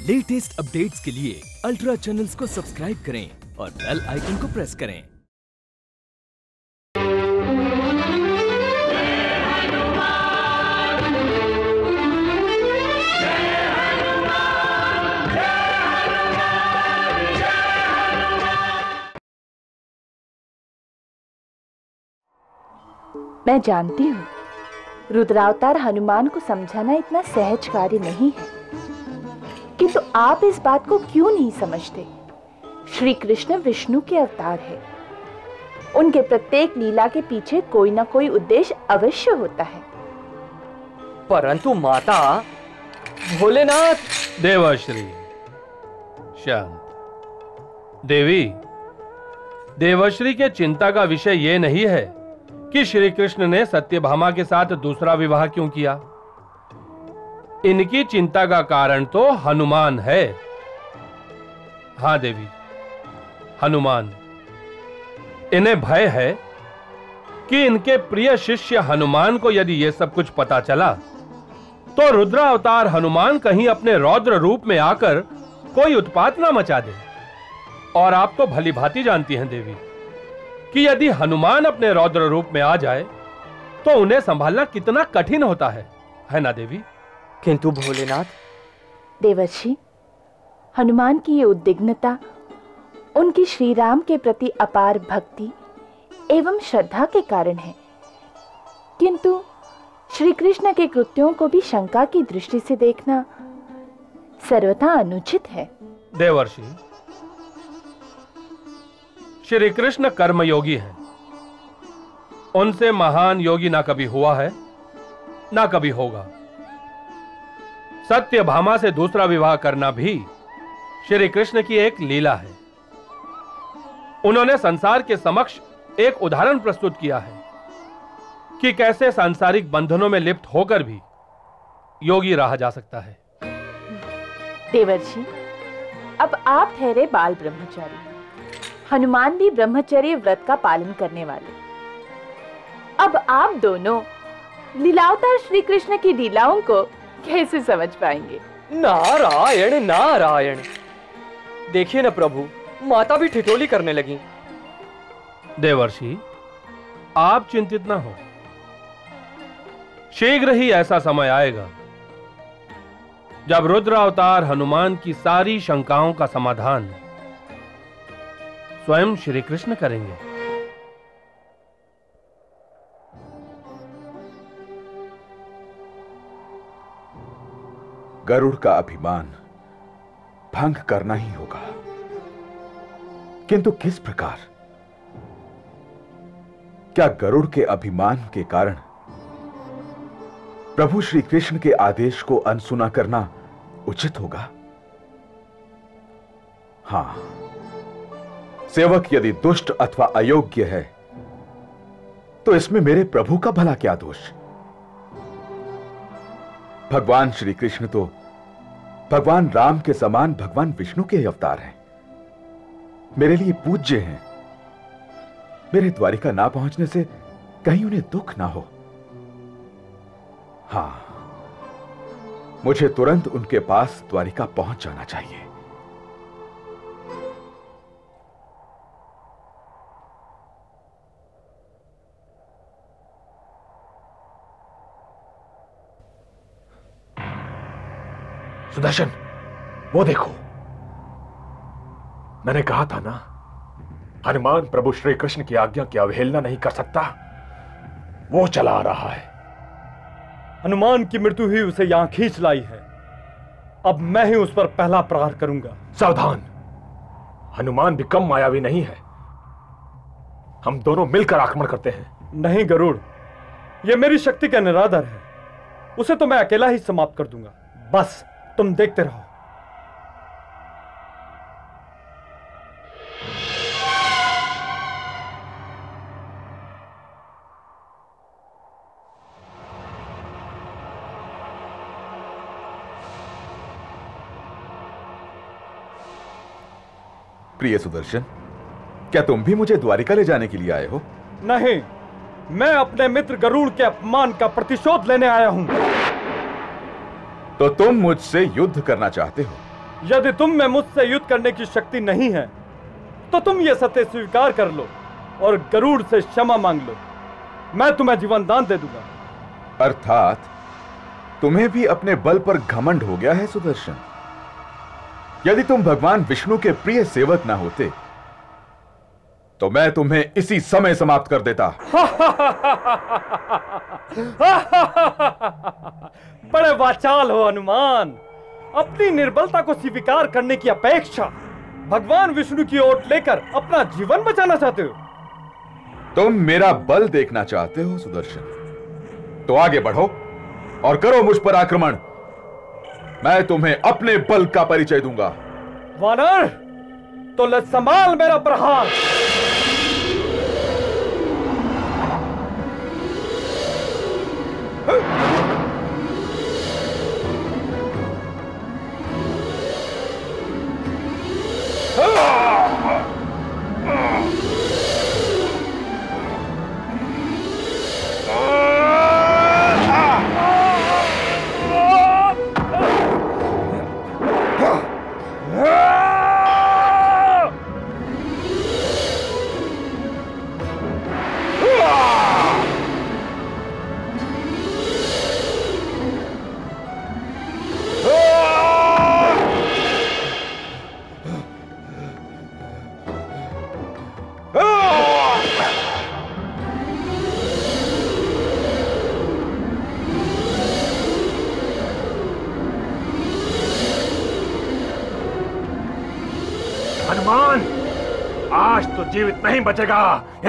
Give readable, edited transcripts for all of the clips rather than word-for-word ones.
Latest updates के लिए ultra channels को सब्सक्राइब करें और बेल आइकन को प्रेस करें। मैं जानती हूँ रुद्रावतार हनुमान को समझाना इतना सहज कार्य नहीं है, किंतु आप इस बात को क्यों नहीं समझते? श्री कृष्ण विष्णु के अवतार है। उनके प्रत्येक लीला के पीछे कोई ना कोई उद्देश्य अवश्य होता है। परंतु माता, भोलेनाथ। देवश्री शांत। देवी, देवश्री के चिंता का विषय यह नहीं है कि श्री कृष्ण ने सत्यभामा के साथ दूसरा विवाह क्यों किया। इनकी चिंता का कारण तो हनुमान है। हां देवी, हनुमान। इन्हें भय है कि इनके प्रिय शिष्य हनुमान को यदि यह सब कुछ पता चला तो रुद्रावतार हनुमान कहीं अपने रौद्र रूप में आकर कोई उत्पात ना मचा दे। और आप तो भली भांति जानती हैं देवी कि यदि हनुमान अपने रौद्र रूप में आ जाए तो उन्हें संभालना कितना कठिन होता है ना देवी? किंतु भोलेनाथ। देवर्षि, हनुमान की ये उद्विग्नता उनकी श्री राम के प्रति अपार भक्ति एवं श्रद्धा के कारण है, किंतु श्री कृष्ण के कृत्यों को भी शंका की दृष्टि से देखना सर्वथा अनुचित है। देवर्षि, श्री कृष्ण कर्मयोगी हैं। उनसे महान योगी ना कभी हुआ है ना कभी होगा। सत्यभामा से दूसरा विवाह करना भी श्री कृष्ण की एक लीला है। उन्होंने संसार के समक्ष एक उदाहरण प्रस्तुत किया है कि कैसे सांसारिक बंधनों में लिप्त होकर भी योगी रहा जा सकता है। देवर्षि, अब आप ठहरे बाल ब्रह्मचारी, हनुमान भी ब्रह्मचर्य व्रत का पालन करने वाले। अब आप दोनों लीलावतार श्री कृष्ण की लीलाओं को कैसे समझ पाएंगे? नारायण नारायण। देखिए ना प्रभु, माता भी ठिठोली करने लगी। देवर्षि, आप चिंतित ना हो। शीघ्र ही ऐसा समय आएगा जब रुद्रावतार हनुमान की सारी शंकाओं का समाधान स्वयं श्री कृष्ण करेंगे। गरुड़ का अभिमान भंग करना ही होगा, किंतु किस प्रकार? क्या गरुड़ के अभिमान के कारण प्रभु श्री कृष्ण के आदेश को अनसुना करना उचित होगा? हां, सेवक यदि दुष्ट अथवा अयोग्य है तो इसमें मेरे प्रभु का भला क्या दोष? भगवान श्री कृष्ण तो भगवान राम के समान भगवान विष्णु के अवतार हैं, मेरे लिए पूज्य हैं। मेरे द्वारिका ना पहुंचने से कहीं उन्हें दुख ना हो। हां, मुझे तुरंत उनके पास द्वारिका पहुंच जाना चाहिए। सुदर्शन, वो देखो। मैंने कहा था ना, हनुमान प्रभु श्री कृष्ण की आज्ञा की अवहेलना नहीं कर सकता। वो चला आ रहा है। हनुमान की मृत्यु ही उसे यहां खींच लाई है। अब मैं ही उस पर पहला प्रहार करूंगा। सावधान, हनुमान भी कम मायावी नहीं है। हम दोनों मिलकर आक्रमण करते हैं। नहीं गरुड़, यह मेरी शक्ति का निरादर है। उसे तो मैं अकेला ही समाप्त कर दूंगा। बस तुम देखते रहो। प्रिय सुदर्शन, क्या तुम भी मुझे द्वारिका ले जाने के लिए आए हो? नहीं, मैं अपने मित्र गरुड़ के अपमान का प्रतिशोध लेने आया हूं। तो तुम मुझसे युद्ध करना चाहते हो? यदि तुम में मुझसे युद्ध करने की शक्ति नहीं है तो तुम ये सत्य स्वीकार कर लो और गरुड़ से क्षमा मांग लो। मैं तुम्हें जीवन दान दे दूंगा। अर्थात तुम्हें भी अपने बल पर घमंड हो गया है सुदर्शन। यदि तुम भगवान विष्णु के प्रिय सेवक ना होते तो मैं तुम्हें इसी समय समाप्त कर देता। बड़े वाचाल हो हनुमान। अपनी निर्बलता को स्वीकार करने की अपेक्षा भगवान विष्णु की ओट लेकर अपना जीवन बचाना चाहते हो। तुम मेरा बल देखना चाहते हो सुदर्शन, तो आगे बढ़ो और करो मुझ पर आक्रमण। मैं तुम्हें अपने बल का परिचय दूंगा। वानर, तो ले संभाल मेरा प्रहार। हनुमान, आज तो जीवित नहीं बचेगा।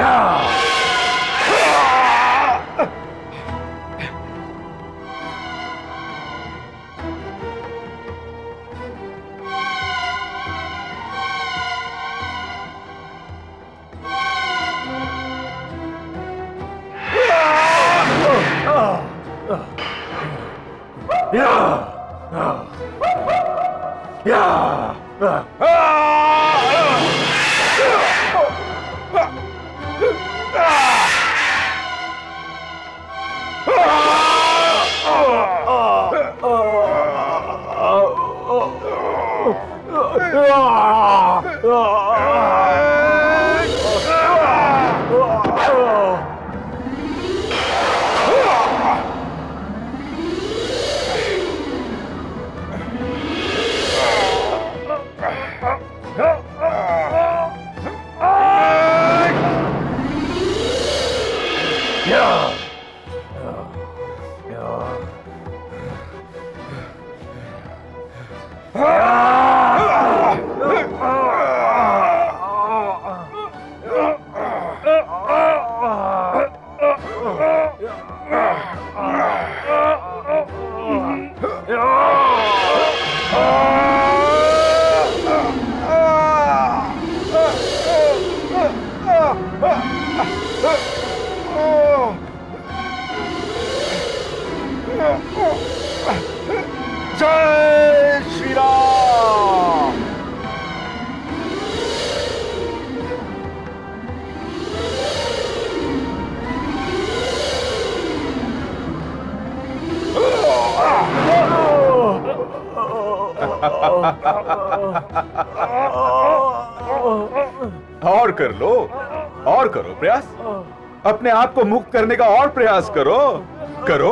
जय श्री राम। और कर लो, और करो प्रयास। अपने आप को मुक्त करने का और प्रयास करो, करो।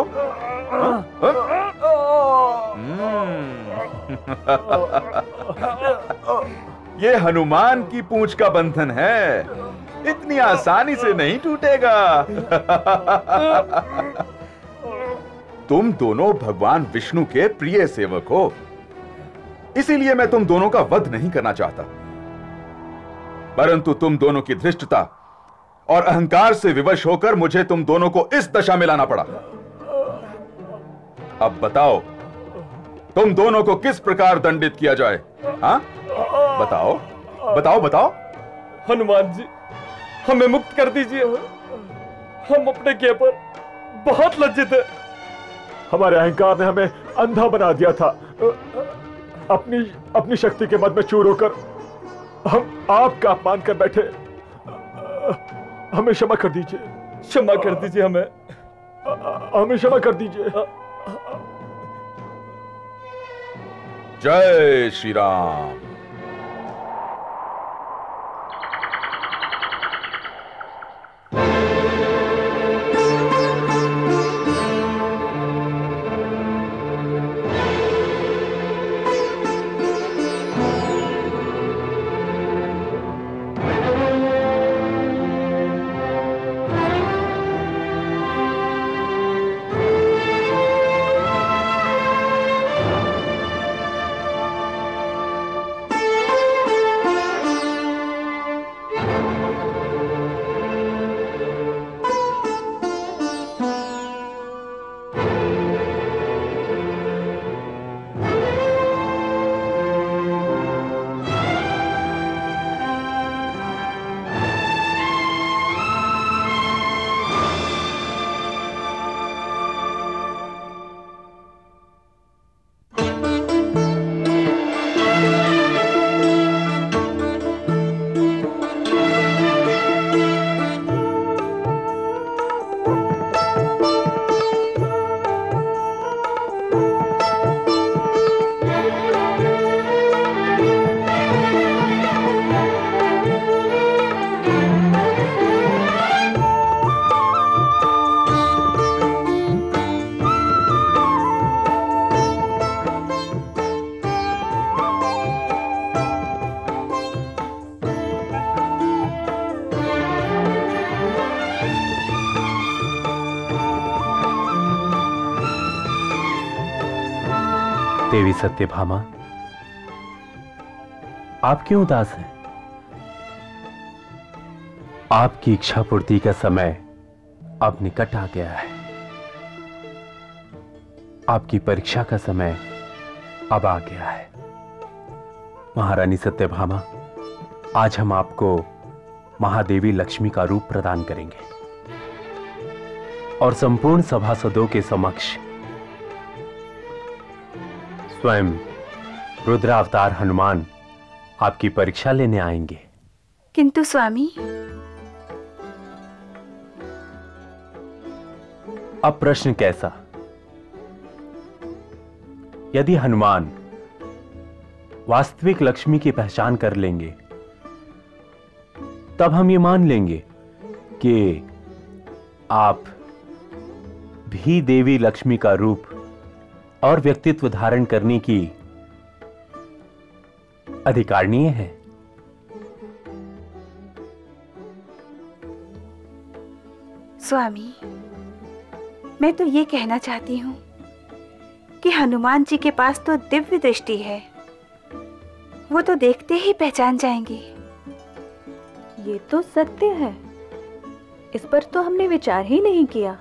ये हनुमान की पूंछ का बंधन है, इतनी आसानी से नहीं टूटेगा। तुम दोनों भगवान विष्णु के प्रिय सेवक हो, इसीलिए मैं तुम दोनों का वध नहीं करना चाहता, परंतु तुम दोनों की धृष्टता और अहंकार से विवश होकर मुझे तुम दोनों को इस दशा में लाना पड़ा। अब बताओ, तुम दोनों को किस प्रकार दंडित किया जाए? हाँ, बताओ बताओ बताओ। हनुमान जी, हमें मुक्त कर दीजिए। हम अपने किए पर बहुत लज्जित हैं। हमारे अहंकार ने हमें अंधा बना दिया था। अपनी शक्ति के मद में चूर होकर हम आपका अपमान कर बैठे। हमें क्षमा कर दीजिए। क्षमा कर दीजिए हमें क्षमा कर दीजिए। जय श्री राम। देवी सत्यभामा, आप क्यों उदास हैं? आपकी इच्छा पूर्ति का समय अब निकट आ गया है। आपकी परीक्षा का समय अब आ गया है। महारानी सत्यभामा, आज हम आपको महादेवी लक्ष्मी का रूप प्रदान करेंगे और संपूर्ण सभासदों के समक्ष स्वयं रुद्रावतार हनुमान आपकी परीक्षा लेने आएंगे। किंतु स्वामी, अब प्रश्न कैसा? यदि हनुमान वास्तविक लक्ष्मी की पहचान कर लेंगे, तब हम ये मान लेंगे कि आप भी देवी लक्ष्मी का रूप और व्यक्तित्व धारण करने की अधिकारणीय है। स्वामी, मैं तो ये कहना चाहती हूँ कि हनुमान जी के पास तो दिव्य दृष्टि है, वो तो देखते ही पहचान जाएंगे। ये तो सत्य है, इस पर तो हमने विचार ही नहीं किया।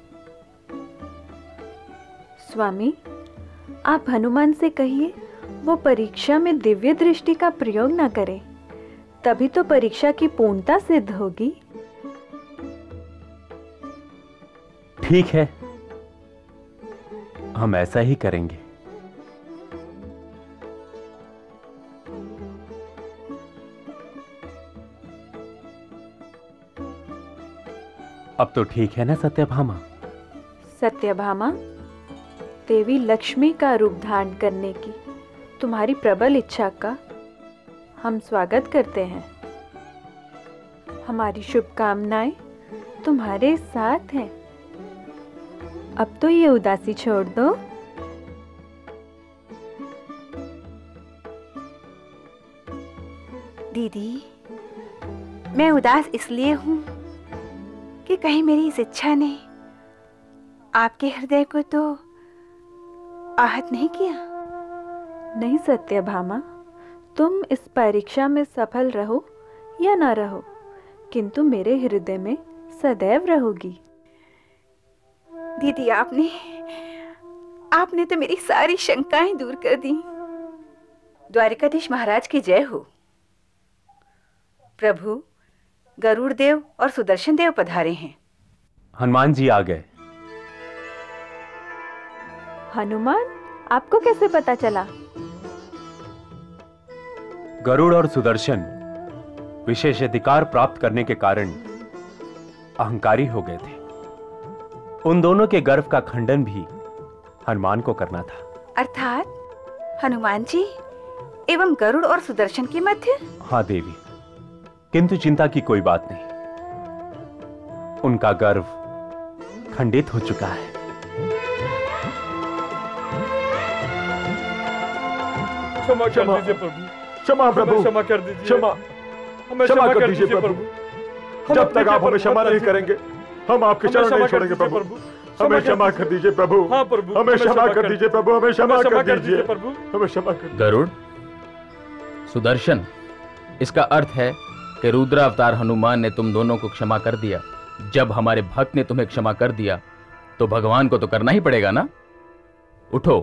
स्वामी, आप हनुमान से कहिए वो परीक्षा में दिव्य दृष्टि का प्रयोग न करें, तभी तो परीक्षा की पूर्णता सिद्ध होगी। ठीक है, हम ऐसा ही करेंगे। अब तो ठीक है ना सत्यभामा? सत्यभामा, देवी लक्ष्मी का रूप धारण करने की तुम्हारी प्रबल इच्छा का हम स्वागत करते हैं। हमारी शुभकामनाएं तुम्हारे साथ हैं। अब तो ये उदासी छोड़ दो। दीदी, मैं उदास इसलिए हूं कि कहीं मेरी इस इच्छा ने आपके हृदय को तो आहत नहीं किया। नहीं सत्यभामा, तुम इस परीक्षा में सफल रहो या ना रहो, किंतु मेरे हृदय में सदैव रहोगी। दीदी, आपने तो मेरी सारी शंकाएं दूर कर दी। द्वारिकाधीश महाराज की जय हो। प्रभु, गरुड़ देव और सुदर्शन देव पधारे हैं। हनुमान जी आ गए। हनुमान, आपको कैसे पता चला? गरुड़ और सुदर्शन विशेषाधिकार प्राप्त करने के कारण अहंकारी हो गए थे। उन दोनों के गर्व का खंडन भी हनुमान को करना था। अर्थात हनुमान जी एवं गरुड़ और सुदर्शन के मध्य? हाँ देवी, किंतु चिंता की कोई बात नहीं। उनका गर्व खंडित हो चुका है। क्षमा कर दीजिए प्रभु, क्षमा प्रभु, क्षमा कर दीजिए, क्षमा कर दीजिए प्रभु। जब तक आप हमें क्षमा नहीं करेंगे हम आपके चरण नहीं छोड़ेंगे प्रभु। हमें क्षमा कर दीजिए प्रभु। हाँ प्रभु, हमें क्षमा कर दीजिए प्रभु। हमें क्षमा कर दीजिए प्रभु। हमें क्षमा कर। गरुड़, सुदर्शन, इसका अर्थ है कि रुद्र अवतार हनुमान ने तुम दोनों को क्षमा कर दिया। जब हमारे भक्त ने तुम्हें क्षमा कर दिया तो भगवान को तो करना ही पड़ेगा ना। उठो।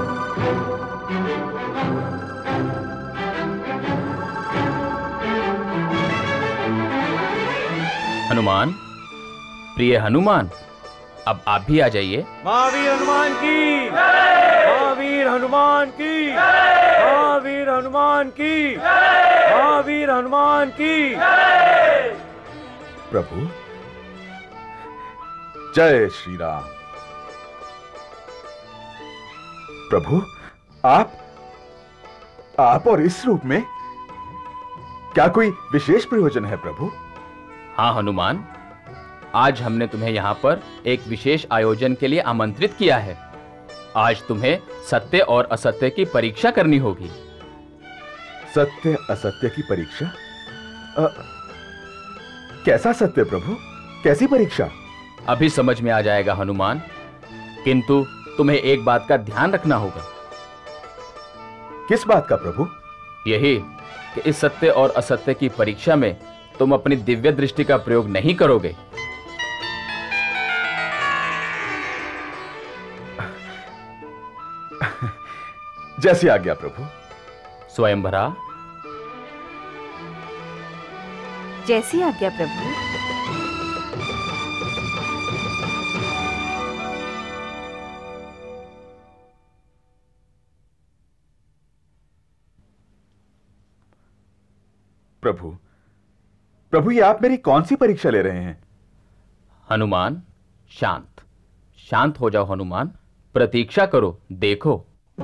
हनुमान, प्रिय हनुमान, अब आप भी आ जाइए। महावीर हनुमान की, महावीर हनुमान की, महावीर हनुमान की, महावीर हनुमान की। प्रभु, जय श्री राम। प्रभु, आप और इस रूप में क्या कोई विशेष प्रयोजन है प्रभु? हाँ हनुमान, आज हमने तुम्हें यहाँ पर एक विशेष आयोजन के लिए आमंत्रित किया है। आज तुम्हें सत्य और असत्य की परीक्षा करनी होगी। सत्य असत्य की परीक्षा? कैसा सत्य प्रभु? कैसी परीक्षा? अभी समझ में आ जाएगा हनुमान, किंतु तुम्हें एक बात का ध्यान रखना होगा। किस बात का प्रभु? यही कि इस सत्य और असत्य की परीक्षा में तुम अपनी दिव्य दृष्टि का प्रयोग नहीं करोगे। जैसी आज्ञा प्रभु। स्वयंवरा। जैसी आज्ञा प्रभु। प्रभु, प्रभु ये आप मेरी कौन सी परीक्षा ले रहे हैं? हनुमान, शांत शांत हो जाओ हनुमान, प्रतीक्षा करो, देखो।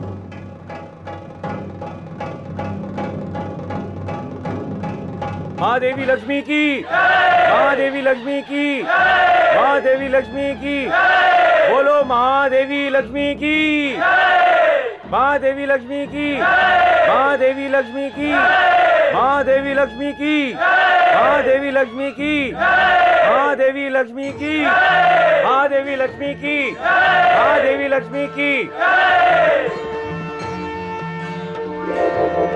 महादेवी लक्ष्मी की, महादेवी लक्ष्मी की, महादेवी लक्ष्मी की। बोलो महादेवी लक्ष्मी की, महादेवी लक्ष्मी की, महादेवी लक्ष्मी की, महादेवी लक्ष्मी की, महादेवी लक्ष्मी की, महादेवी लक्ष्मी की, महादेवी लक्ष्मी की, महादेवी लक्ष्मी की।